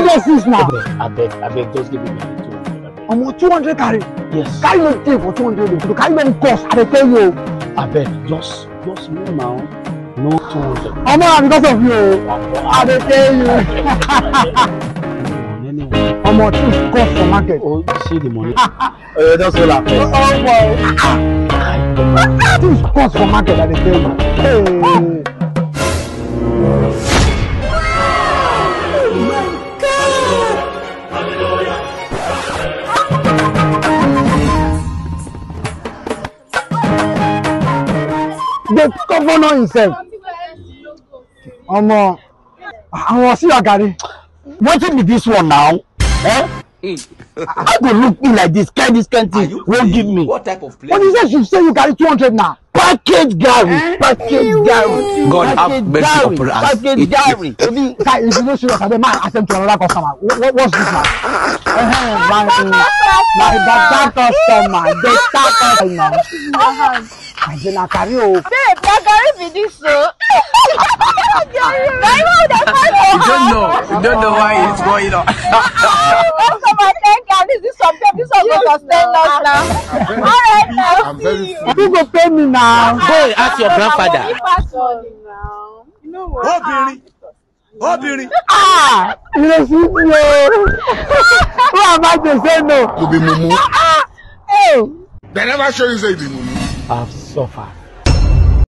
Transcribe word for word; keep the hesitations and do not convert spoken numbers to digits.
what's this now? I beg, I beg, just give me two hundred. I'm two hundred carry. Yes. Carry no take for two hundred. The carry don't cost. I tell you. I beg, just, just no now. No two hundred. I'm not because of you. I tell you. Anyway. I'm not too cost for market. Oh, you see the money. Oh, that's all I'm saying. Oh boy. Things cost for market. I tell you. Hey. The governor himself. Omo, I want see your Garri. What is this one now? Eh? I go look me like this, kind this kind thing won't give me. What type of place? But he said you say you carry two hundred now. Package Garri, eh? Package Garri. God have mercy upon us. Package Garri. Maybe guy, if you don't serious, I might ask them to another customer. What, what, what's this now? Uh-huh, my, my better customer, better customer. I did not carry you. Babe, na Garri be this so. Garri, you don't know. You don't know why it's going on. Customer, thank God. This is something. This one will sustain us now. All right, now. I'm very Who go pay me now? Go ask your grandfather. You know what? Obìnrin. Obìnrin. Ah, you know, see me. Who am I to say no? You be mumu. Oh. They never show you say you be mumu. I've suffered.